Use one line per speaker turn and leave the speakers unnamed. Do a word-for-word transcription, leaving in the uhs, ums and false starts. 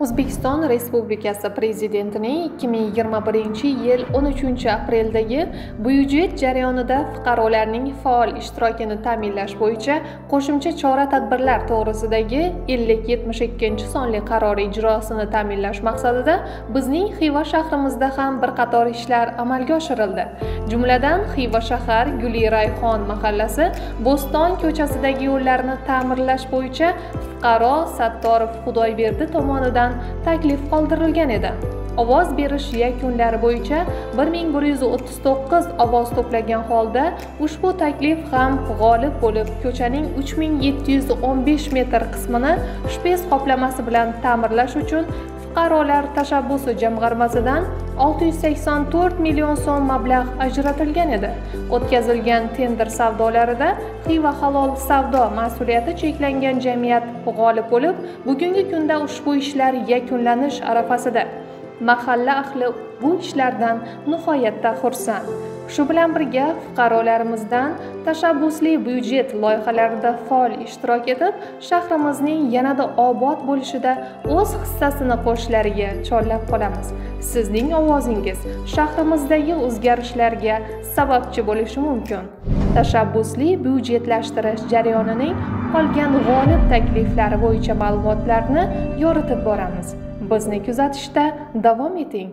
O'zbekiston Respublikasi Prezidentining ikki ming yigirma birinchi yil o'n uchinchi apreldagi byudjet jarayonida fuqarolarning faol ishtirokini ta'minlash bo'yicha qo'shimcha chora-tadbirlar to'g'risidagi ellik yetmish ikkinchi sonli qaror ijrosini ta'minlash maqsadida bizning Xiva shahrimizda ham bir qator ishlar amalga oshirildi. Jumladan, Xiva shahar Guli Rayhon mahallasi Bo'ston ko'chasidagi yo'llarni ta'mirlash bo'yicha fuqaro Sattorov Xudoyberdi tomonidan taklif qoldirilgan edi. Ovoz berish yakunlari bo'yicha bir ming bir yuz o'ttiz to'qqiz ovoz to'plagan holda ushbu taklif ham g'olib bo'lib, ko'chaning uch ming yetti yuz o'n besh metr qismini shpes qoplamasi bilan ta'mirlash uchun fuqarolar tashabbusi jamg'armasidan olti yuz sakson to'rt million so'm mablag' ajratilgan edi. O'tkazilgan tender savdolarida Xiva halol savdo mas'uliyati cheklangan jamiyat g'olib bo'lib, bugungi kunda ushbu ishlar yakunlanish arafasida. Mahalla ahli bu ishlardan nihoyatda xursand. Shu bilan birga fuqarolarimizdan tashabbusli byudjet loyihalarida faol ishtirok etib, shahrimizning yanada obod bo'lishida o'z hissasini qo'shishlariga chorlab qolamiz. Sizning ovozingiz shahrimizdagi o'zgarishlarga sababchi bo'lishi mumkin. Tashabbusli byudjetlashtirish jarayonining qolgan g'olib takliflari bo'yicha ma'lumotlarni yoritib boramiz. Bizni kuzatishda davom eting.